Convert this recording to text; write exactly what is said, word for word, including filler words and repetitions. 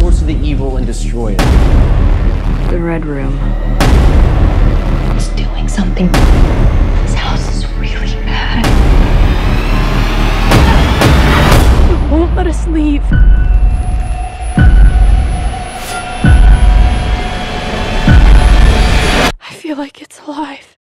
source of the evil and destroy it. The Red Room. It's doing something. This house is really bad. It won't let us leave. I feel like it's alive.